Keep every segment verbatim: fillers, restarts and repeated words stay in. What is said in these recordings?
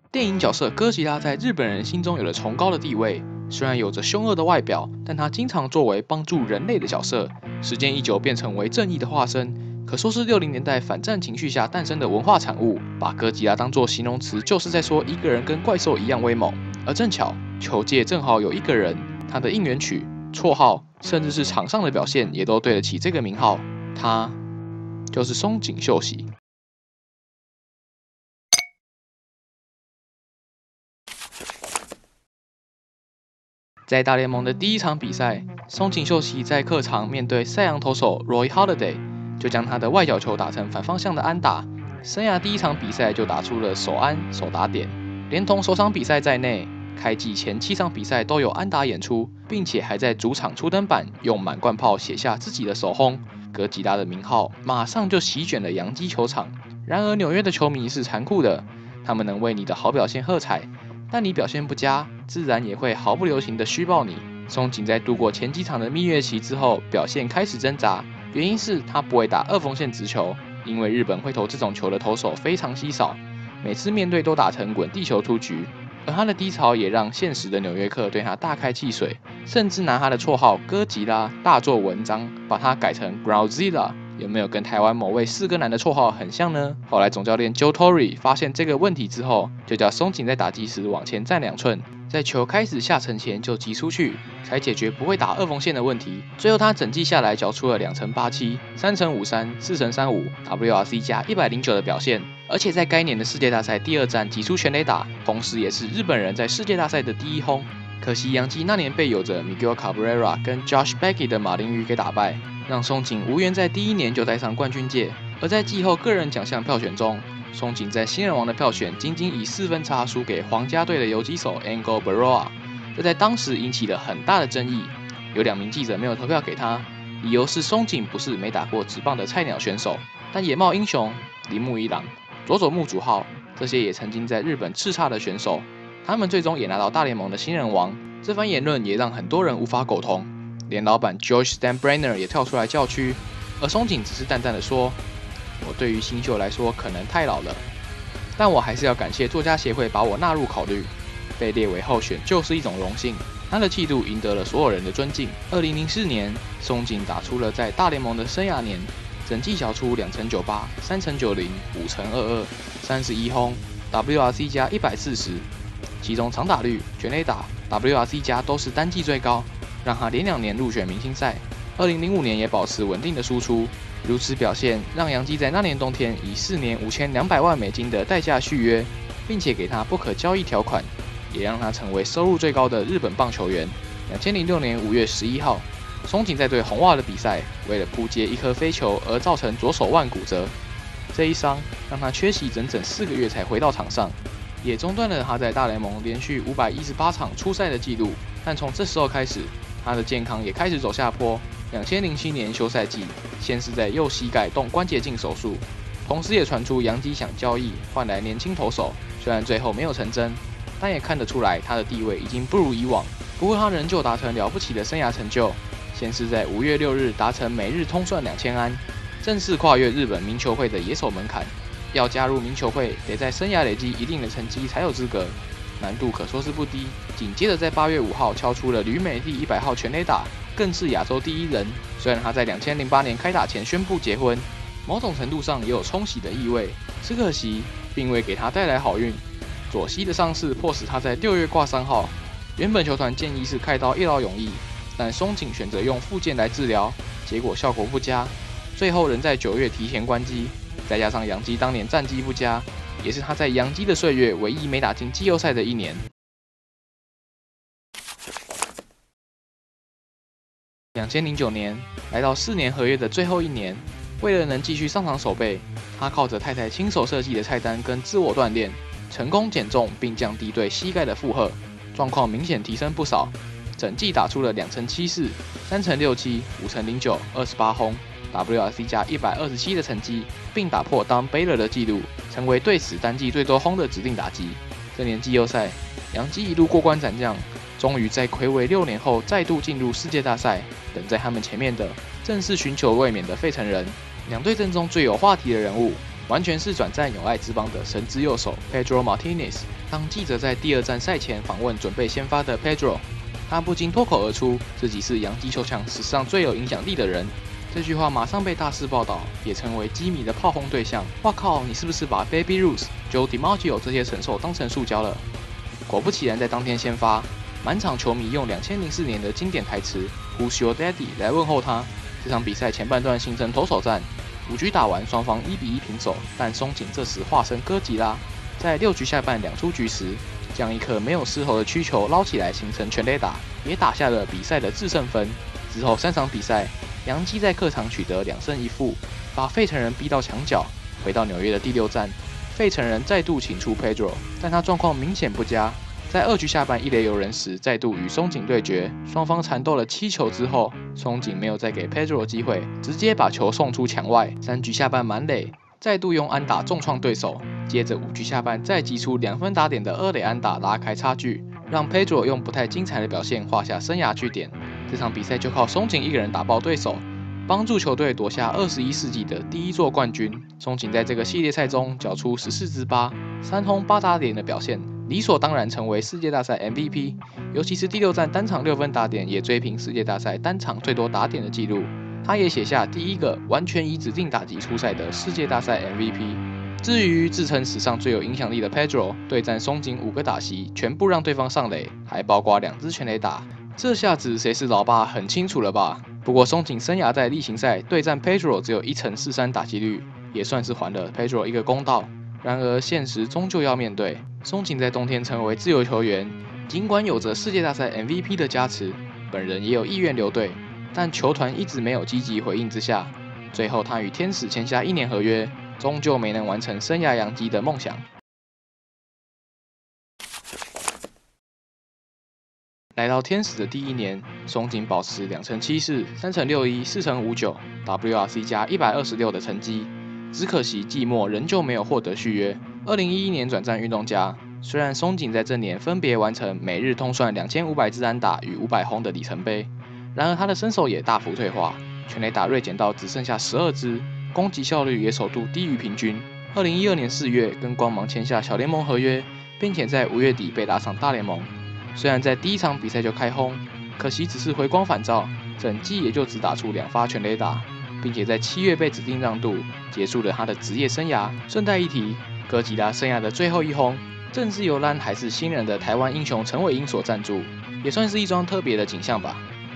电影角色哥吉拉在日本人心中有了崇高的地位，虽然有着凶恶的外表，但他经常作为帮助人类的角色，时间一久便成为正义的化身，可说是六零年代反战情绪下诞生的文化产物。把哥吉拉当作形容词，就是在说一个人跟怪兽一样威猛。而正巧，球界正好有一个人，他的应援曲、绰号，甚至是场上的表现，也都对得起这个名号，他就是松井秀喜。在大联盟的第一场比赛，松井秀喜在客场面对赛扬投手 Roy Halladay， 就将他的外角球打成反方向的安打。生涯第一场比赛就打出了首安首打点，连同首场比赛在内，开季前七场比赛都有安打演出，并且还在主场初登板用满贯炮写下自己的首轰。哥吉拉的名号马上就席卷了洋基球场。然而纽约的球迷是残酷的，他们能为你的好表现喝彩，但你表现不佳，自然也会毫不留情地虚报你。松井在度过前几场的蜜月期之后，表现开始挣扎，原因是他不会打二缝线直球，因为日本会投这种球的投手非常稀少，每次面对都打成滚地球出局。而他的低潮也让现实的纽约客对他大开汽水，甚至拿他的绰号哥吉拉大做文章，把他改成 Groundzilla。有没有跟台湾某位四哥男的绰号很像呢？后来总教练 Joe Torre 发现这个问题之后，就叫松井在打击时往前站两寸，在球开始下沉前就击出去，才解决不会打二缝线的问题。最后他整季下来缴出了两成八七、三成五三、四成三五 W R C 加一百零九的表现，而且在该年的世界大赛第二战击出全垒打，同时也是日本人在世界大赛的第一轰。可惜洋基那年被有着 Miguel Cabrera 跟 Josh Beckey 的马林鱼给打败，让松井无缘在第一年就待上冠军界。而在季后个人奖项票选中，松井在新人王的票选仅仅以四分差输给皇家队的游击手 Angel Berroa， 这在当时引起了很大的争议。有两名记者没有投票给他，理由是松井不是没打过职棒的菜鸟选手，但野茂英雄、铃木一朗、佐佐木主浩这些也曾经在日本叱咤的选手，他们最终也拿到大联盟的新人王。这番言论也让很多人无法苟同，连老板 George Steinbrenner 也跳出来叫屈，而松井只是淡淡的说：“我对于新秀来说可能太老了，但我还是要感谢作家协会把我纳入考虑，被列为候选就是一种荣幸。”他的气度赢得了所有人的尊敬。二零零四年，松井打出了在大联盟的生涯年，整季缴出两成九八、三成九零、五成二二、三十一轰 ，W R C 加一百四十，其中长打率、全垒打、W R C 加都是单季最高，让他连两年入选明星赛。二零零五年也保持稳定的输出，如此表现让洋基在那年冬天以四年五千两百万美金的代价续约，并且给他不可交易条款，也让他成为收入最高的日本棒球员。两千零六年五月十一号，松井在对红袜的比赛，为了扑接一颗飞球而造成左手腕骨折，这一伤让他缺席整整四个月才回到场上，也中断了他在大联盟连续五百一十八场出赛的纪录。但从这时候开始，他的健康也开始走下坡。两千零七年休赛季，先是在右膝盖动关节镜手术，同时也传出洋基想交易换来年轻投手，虽然最后没有成真，但也看得出来他的地位已经不如以往。不过他仍旧达成了不起的生涯成就，先是在五月六日达成每日通算两千安，正式跨越日本名球会的野手门槛。要加入名球会，得在生涯累积一定的成绩才有资格，难度可说是不低。紧接着在八月五号敲出了旅美第一百号全垒打，更是亚洲第一人。虽然他在两千零八年开打前宣布结婚，某种程度上也有冲喜的意味，只可惜并未给他带来好运。左膝的伤势迫使他在六月挂伤号，原本球团建议是开刀一劳永逸，但松井选择用复健来治疗，结果效果不佳，最后仍在九月提前关机。再加上洋基当年战绩不佳，也是他在洋基的岁月唯一没打进季后赛的一年。两千零九年来到四年合约的最后一年，为了能继续上场守备，他靠着太太亲手设计的菜单跟自我锻炼，成功减重并降低对膝盖的负荷，状况明显提升不少。整季打出了两成七四、三成六七、五成零九、二十八轰。W R C 加一百二十七的成绩，并打破 Don Baylor 的纪录，成为队史单季最多轰的指定打击。这年季后赛，洋基一路过关斩将，终于在睽违六年后再度进入世界大赛。等在他们前面的，正是寻求卫冕的费城人。两队阵中最有话题的人物， 完全是转战友爱之邦的神之右手 Pedro Martinez。当记者在第二站赛前访问准备先发的 Pedro， 他不禁脱口而出自己是洋基球场史上最有影响力的人。这句话马上被大肆报道，也成为基迷的炮轰对象。哇靠，你是不是把 Baby Ruth、Joe DiMaggio 这些神兽当成塑胶了？果不其然，在当天先发，满场球迷用两千零四年的经典台词 Who's Your Daddy 来问候他。这场比赛前半段形成投手战，五局打完，双方一比一平手。但松井这时化身哥吉拉，在六局下半两出局时，将一颗没有失投的曲球捞起来，形成全垒打，也打下了比赛的制胜分。之后三场比赛，洋基在客场取得两胜一负，把费城人逼到墙角。回到纽约的第六战，费城人再度请出 Pedro， 但他状况明显不佳。在二局下半一垒有人时，再度与松井对决，双方缠斗了七球之后，松井没有再给 Pedro 机会，直接把球送出墙外。三局下半满垒，再度用安打重创对手。接着五局下半再击出两分打点的二垒安打拉开差距，让 Pedro 用不太精彩的表现画下生涯句点。这场比赛就靠松井一个人打爆对手，帮助球队夺下二十一世纪的第一座冠军。松井在这个系列赛中缴出十四支八、三轰八打点的表现，理所当然成为世界大赛 M V P。尤其是第六战单场六分打点，也追平世界大赛单场最多打点的纪录。他也写下第一个完全以指定打击出赛的世界大赛 M V P。至于自称史上最有影响力的 Pedro， 对战松井五个打席，全部让对方上垒，还包括两支全垒打。这下子谁是老爸很清楚了吧？不过松井生涯在例行赛对战 Pedro 只有一成四三打击率，也算是还了 Pedro 一个公道。然而现实终究要面对，松井在冬天成为自由球员，尽管有着世界大赛 M V P 的加持，本人也有意愿留队，但球团一直没有积极回应之下，最后他与天使签下一年合约，终究没能完成生涯洋基的梦想。来到天使的第一年，松井保持两成七四、三成六一、四成五九、W R C 加一百二十六的成绩，只可惜季末仍旧没有获得续约。二零一一年转战运动家，虽然松井在这年分别完成每日通算两千五百支安打与五百轰的里程碑，然而他的身手也大幅退化，全垒打锐减到只剩下十二支，攻击效率也首度低于平均。二零一二年四月跟光芒签下小联盟合约，并且在五月底被打上大联盟。虽然在第一场比赛就开轰，可惜只是回光返照，整季也就只打出两发全垒打，并且在七月被指定让渡，结束了他的职业生涯。顺带一提，哥吉拉生涯的最后一轰，正是由蓝还是新人的台湾英雄陈伟英所赞助，也算是一桩特别的景象吧。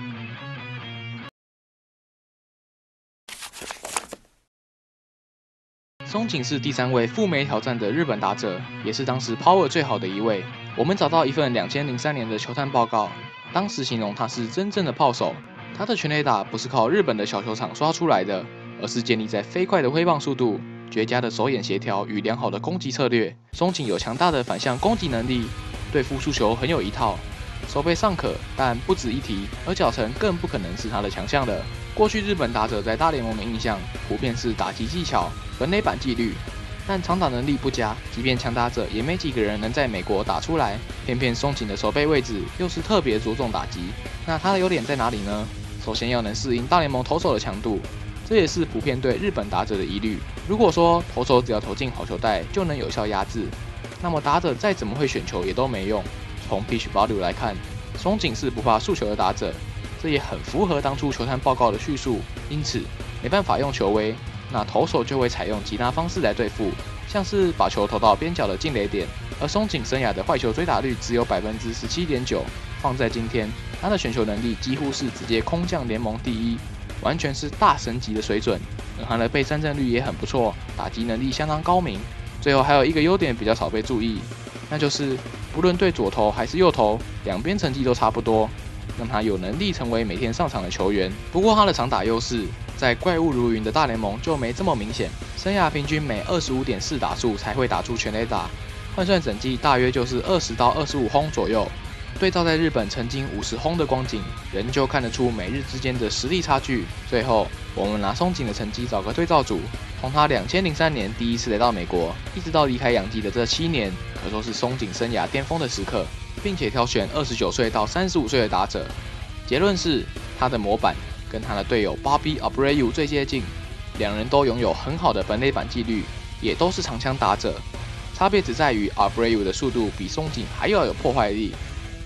松井是第三位赴美挑战的日本打者，也是当时 power 最好的一位。我们找到一份两千零三年的球探报告，当时形容他是真正的炮手。他的全垒打不是靠日本的小球场刷出来的，而是建立在飞快的挥棒速度、绝佳的手眼协调与良好的攻击策略。松井有强大的反向攻击能力，对付速球很有一套，手背尚可，但不值一提，而脚程更不可能是他的强项了。过去日本打者在大联盟的印象，普遍是打击技巧、本垒板纪律，但长打能力不佳，即便强打者也没几个人能在美国打出来。偏偏松井的手背位置又是特别着重打击，那他的优点在哪里呢？首先要能适应大联盟投手的强度，这也是普遍对日本打者的疑虑。如果说投手只要投进好球带就能有效压制，那么打者再怎么会选球也都没用。从 pitch value 来看，松井是不怕速球的打者，这也很符合当初球探报告的叙述。因此没办法用球威，那投手就会采用其他方式来对付，像是把球投到边角的进垒点。而松井生涯的坏球追打率只有 百分之十七点九， 放在今天，他的选球能力几乎是直接空降联盟第一，完全是大神级的水准。而他的被三振率也很不错，打击能力相当高明。最后还有一个优点比较少被注意，那就是不论对左投还是右投，两边成绩都差不多，让他有能力成为每天上场的球员。不过他的长打优势在怪物如云的大联盟就没这么明显，生涯平均每 二十五点四 打数才会打出全垒打，换算整季大约就是二十到二十五轰左右。对照在日本曾经五十轰的光景，仍旧看得出美日之间的实力差距。最后，我们拿松井的成绩找个对照组，从他两千零三年第一次来到美国，一直到离开洋基的这七年，可说是松井生涯巅峰的时刻，并且挑选二十九岁到三十五岁的打者。结论是，他的模板跟他的队友 Bobby Abreu 最接近，两人都拥有很好的本垒板纪律， 也都是长枪打者，差别只在于 Abreu 的速度比松井还要有破坏力。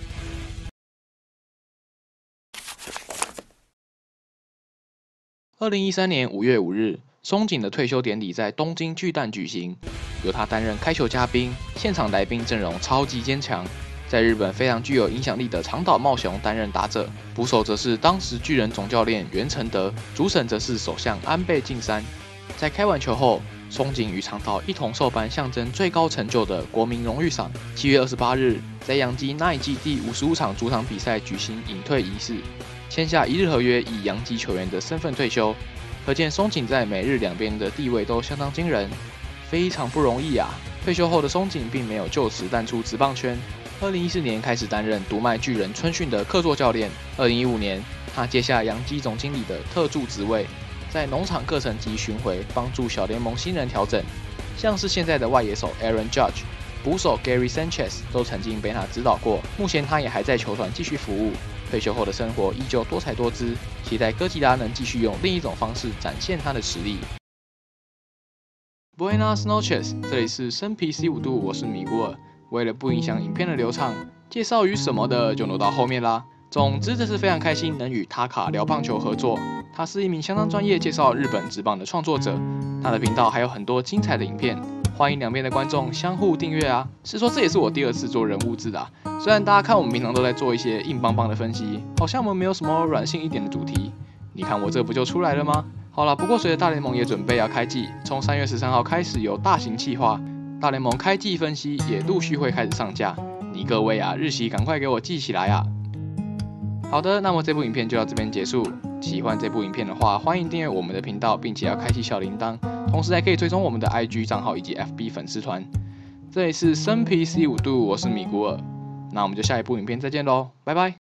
二零一三年五月五日，松井的退休典礼在东京巨蛋举行，由他担任开球嘉宾，现场来宾阵容超级坚强。在日本非常具有影响力的长岛茂雄担任打者，捕手则是当时巨人总教练袁承德，主审则是首相安倍晋三。在开完球后，松井与长岛一同受颁象征最高成就的国民荣誉赏。七月二十八日，在洋基那一季第五十五场主场比赛举行隐退仪式，签下一日合约，以洋基球员的身份退休。可见松井在美日两边的地位都相当惊人，非常不容易啊！退休后的松井并没有就此淡出职棒圈。二零一四年开始担任独卖巨人春训的客座教练。二零一五年，他接下洋基总经理的特助职位，在农场课程及巡回帮助小联盟新人调整，像是现在的外野手 Aaron Judge、捕手 Gary Sanchez 都曾经被他指导过。目前他也还在球团继续服务。退休后的生活依旧多彩多姿，期待哥吉拉能继续用另一种方式展现他的实力。Buenas noches， 这里是生皮 C 五度，我是米古尔。为了不影响影片的流畅，介绍语什么的就挪到后面啦。总之，这次非常开心能与塔卡聊棒球合作。他是一名相当专业介绍日本职棒的创作者，他的频道还有很多精彩的影片，欢迎两边的观众相互订阅啊。是说这也是我第二次做人物志啊，虽然大家看我们平常都在做一些硬邦邦的分析，好像我们没有什么软性一点的主题。你看我这不就出来了吗？好啦，不过随着大联盟也准备要开季，从三月十三号开始有大型企划。大联盟开季分析也陆续会开始上架，你各位啊，日期赶快给我记起来啊！好的，那么这部影片就到这边结束。喜欢这部影片的话，欢迎订阅我们的频道，并且要开启小铃铛，同时还可以追踪我们的 I G 账号以及 F B 粉丝团。这里是生皮 C 五度，我是米古尔，那我们就下一部影片再见喽，拜拜。